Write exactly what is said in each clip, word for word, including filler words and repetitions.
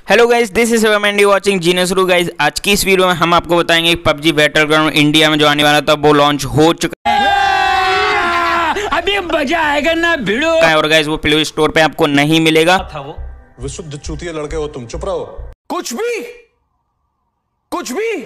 Hello guys, this is Andy watching genius रू। Guys, आज की इस वीडियो में हम आपको बताएंगे पबजी बैटलग्राउंड इंडिया में जो आने वाला था वो लॉन्च हो चुका है। अभी मजा आएगा ना भिड़ो। और गाइस वो प्ले स्टोर पे आपको नहीं मिलेगा। था वो विशुद्ध चूतिया लड़के हो तुम, चुप रहो। कुछ भी कुछ भी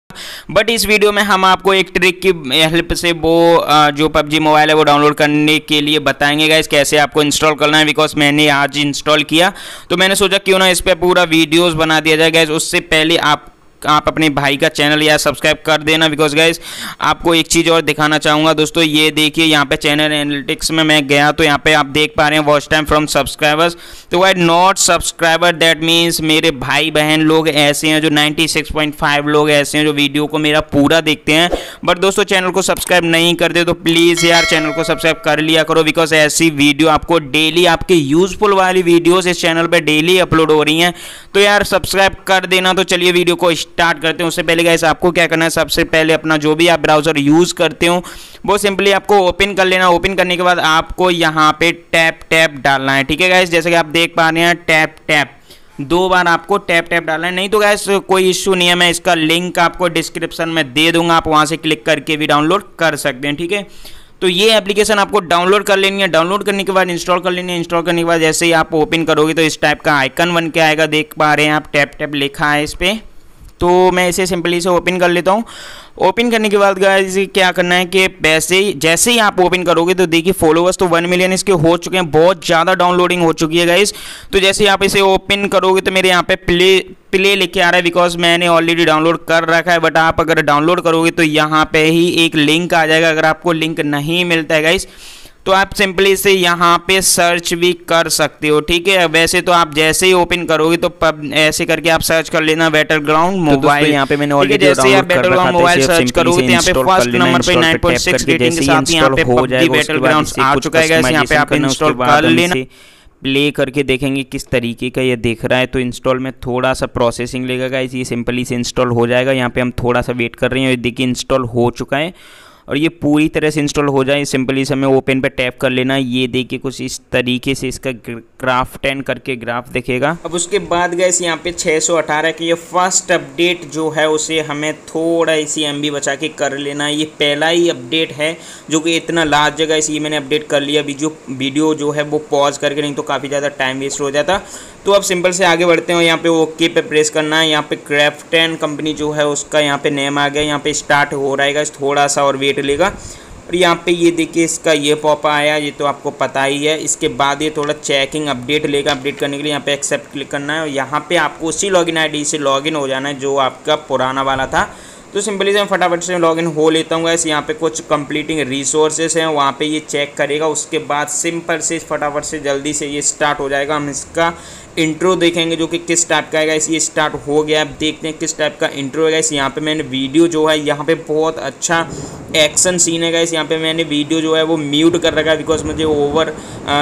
बट इस वीडियो में हम आपको एक ट्रिक की हेल्प से वो जो पबजी मोबाइल है वो डाउनलोड करने के लिए बताएंगे गाइस, कैसे आपको इंस्टॉल करना है। बिकॉज मैंने आज इंस्टॉल किया तो मैंने सोचा क्यों ना इस पे पूरा वीडियोस बना दिया जाए गाइस। उससे पहले आप आप अपने भाई का चैनल या सब्सक्राइब कर देना। बिकॉज गाइस आपको एक चीज़ और दिखाना चाहूँगा दोस्तों, ये देखिए यहाँ पे चैनल एनालिटिक्स में मैं गया तो यहाँ पे आप देख पा रहे हैं वॉच टाइम फ्रॉम सब्सक्राइबर्स। तो guys not subscriber, that means मेरे भाई बहन लोग ऐसे हैं जो छियानवे पॉइंट पाँच लोग ऐसे हैं जो वीडियो को मेरा पूरा देखते हैं, बट दोस्तों चैनल को सब्सक्राइब नहीं करते। तो प्लीज़ यार चैनल को सब्सक्राइब कर लिया करो। बिकॉज ऐसी वीडियो आपको डेली, आपके यूजफुल वाली वीडियोस इस चैनल पे डेली अपलोड हो रही हैं। तो यार सब्सक्राइब कर देना। तो चलिए वीडियो को स्टार्ट करते हैं। उससे पहले गाइस आपको क्या करना है, सबसे पहले अपना जो भी आप ब्राउजर यूज करते हो वो सिंपली आपको ओपन कर लेना। ओपन करने के बाद आपको यहाँ पे टैप टैप डालना है, ठीक है गाइस। जैसे कि आप देख पा रहे हैं टैप टैप दो बार आपको टैप टैप डालना है। नहीं तो गाइस कोई इश्यू नहीं है, मैं इसका लिंक आपको डिस्क्रिप्शन में दे दूंगा, आप वहां से क्लिक करके भी डाउनलोड कर सकते हैं, ठीक है। तो ये एप्लीकेशन आपको डाउनलोड कर लेनी है। डाउनलोड करने के बाद इंस्टॉल कर लेनी है। इंस्टॉल करने के बाद जैसे ही आप ओपन करोगे तो इस टाइप का आइकन बन के आएगा, देख पा रहे हैं आप टैप टैप लिखा है इस पर। तो मैं इसे सिंपली से ओपन कर लेता हूँ। ओपन करने के बाद गाइस क्या करना है कि वैसे ही जैसे ही आप ओपन करोगे तो देखिए फॉलोवर्स तो वन मिलियन इसके हो चुके हैं, बहुत ज़्यादा डाउनलोडिंग हो चुकी है गाइस। तो जैसे ही आप इसे ओपन करोगे तो मेरे यहाँ पे प्ले प्ले लिखे आ रहा है, बिकॉज मैंने ऑलरेडी डाउनलोड कर रखा है। बट आप अगर डाउनलोड करोगे तो यहाँ पे ही एक लिंक आ जाएगा। अगर आपको लिंक नहीं मिलता है गाइस तो आप सिंपली से यहाँ पे सर्च भी कर सकते हो, ठीक है। वैसे तो आप जैसे ही ओपन करोगे तो पब ऐसे करके आप सर्च कर लेना बैटलग्राउंड मोबाइल। यहाँ पे मैंने ऑलरेडी जैसे आप बैटलग्राउंड मोबाइल सर्च करोगे तो यहाँ पे फर्स्ट नंबर पे नाइन पॉइंट सिक्स रेटिंग के साथ यहाँ पे पबजी बैटलग्राउंड आ चुका है। यहाँ पे आप इंस्टॉल कर लेना। प्ले करके देखेंगे किस तरीके का ये देख रहा है। तो इंस्टॉल में थोड़ा सा प्रोसेसिंग लेगा गाइस, ये सिंपली से इंस्टॉल हो जाएगा। यहाँ पे हम थोड़ा सा वेट कर रहे हैं। देखिए इंस्टॉल हो चुका है और ये पूरी तरह से इंस्टॉल हो जाए सिंपली से हमें ओपन पे टैप कर लेना। ये देखिए कुछ इस तरीके से इसका ग्राफ टेन करके ग्राफ दिखेगा। अब उसके बाद गैस यहाँ पे छः सौ अठारह की ये फर्स्ट अपडेट जो है उसे हमें थोड़ा इसी एम बी बचा के कर लेना है। ये पहला ही अपडेट है जो कि इतना लार्ज जगह इसी मैंने अपडेट कर लिया। वीडियो वीडियो जो है वो पॉज करके, नहीं तो काफ़ी ज़्यादा टाइम वेस्ट हो जाता। तो अब सिंपल से आगे बढ़ते हैं। यहाँ पे ओके पे प्रेस करना है। यहाँ पे क्राफ्टन कंपनी जो है उसका यहाँ पे नेम आ गया। यहाँ पे स्टार्ट हो रहेगा, थोड़ा सा और वेट लेगा। और यहाँ पे ये देखिए इसका ये पॉप आया, ये तो आपको पता ही है। इसके बाद ये थोड़ा चेकिंग अपडेट लेगा। अपडेट करने के लिए यहाँ पे एक्सेप्ट क्लिक करना है और यहाँ पे आपको उसी लॉगिन आईडी से लॉगिन हो जाना है जो आपका पुराना वाला था। तो सिंपली से मैं फटाफट से लॉगिन हो लेता हूँ गाइस। यहाँ पे कुछ कंप्लीटिंग रिसोर्सेस हैं, वहाँ पे ये चेक करेगा। उसके बाद सिंपल से फटाफट से जल्दी से ये स्टार्ट हो जाएगा। हम इसका इंट्रो देखेंगे जो कि किस टाइप का है गाइस। ये स्टार्ट हो गया, अब देखते हैं किस टाइप का इंट्रो है गाइस। यहाँ पे मैंने वीडियो जो है यहाँ पे बहुत अच्छा एक्शन सीन है गाइस। यहाँ पे मैंने वीडियो जो है वो म्यूट कर रखा है, बिकॉज मुझे ओवर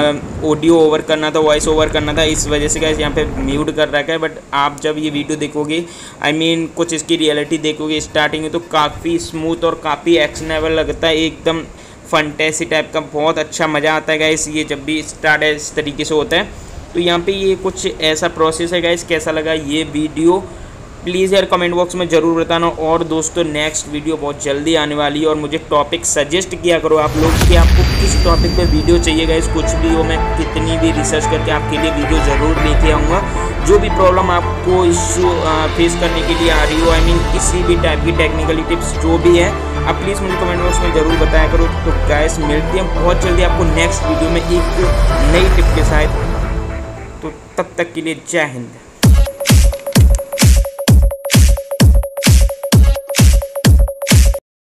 ऑडियो ओवर करना था, वॉइस ओवर करना था, इस वजह से गाइस यहाँ पे म्यूट कर रखा है। बट आप जब ये वीडियो देखोगे, आई मीन कुछ इसकी रियलिटी देखोगे स्टार्टिंग में, तो काफ़ी स्मूथ और काफ़ी एक्शनेबल लगता है, एकदम फंटेसी टाइप का। बहुत अच्छा मज़ा आता है गाइस ये जब भी स्टार्ट इस तरीके से होता है। तो यहाँ पे ये कुछ ऐसा प्रोसेस है गाइस। कैसा लगा ये वीडियो प्लीज़ यार कमेंट बॉक्स में ज़रूर बताना। और दोस्तों नेक्स्ट वीडियो बहुत जल्दी आने वाली है और मुझे टॉपिक सजेस्ट किया करो आप लोग कि आपको किस टॉपिक पे वीडियो चाहिए गाइस। कुछ भी हो, मैं कितनी भी रिसर्च करके आपके लिए वीडियो ज़रूर लेके आऊँगा। जो भी प्रॉब्लम आपको इशू फेस करने के लिए आ रही हो, आई मीन किसी भी टाइप की टेक्निकली टिप्स जो भी है, आप प्लीज़ मुझे कमेंट बॉक्स में ज़रूर बताया करो। तो गाइस मिलते हैं बहुत जल्दी आपको नेक्स्ट वीडियो में एक नई टिप के साथ। तो तब तक के लिए जय हिंद।